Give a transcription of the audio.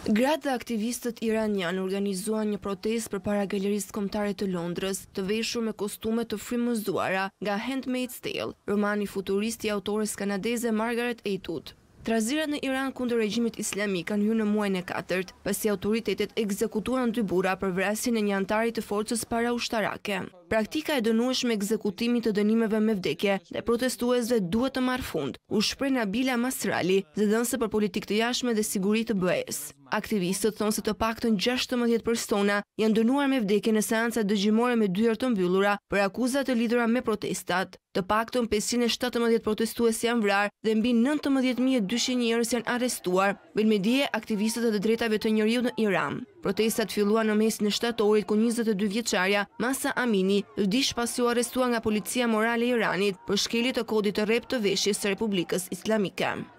Gratë dhe aktivistët iranian organizuan një protestë përpara galerisë kombëtare të Londrës, të veshur me kostume të frymëzuara nga Handmaid's Tale, romani futurist i autores kanadeze Margaret Atwood. Trazirat në Iran kundër regjimit islamik kanë hyrë në muajin e 4, pasi autoritetet ekzekutuan 2 burra për vrasjen e një antari të forcës paraushtarake. Praktika e dënueshme e ekzekutimit të dënimeve me vdekje dhe protestuesve duhet të marrë fund, u shpreh Nabila Masrali, zëdhënëse për politikë të jashtme dhe siguri të BE-s. Aktivistët thonë se të paktën 16 persona janë dënuar me vdekje në seanca dëgjimore me dyert të mbyllura për akuza të lidhura me protestat. Të paktën 517 protestues janë vrarë dhe mbi 19.200 njerëz janë arrestuar, bën me dije aktivistët e të drejtave të njeriut në Iran. Protestat filluan në mesin e shtatorit ku 22 vjeçaria Mahsa Amini vdiq pasi u arrestua nga policia morale e Iranit për shkelje të kodit të rrep të veshjes së Republikës Islamike.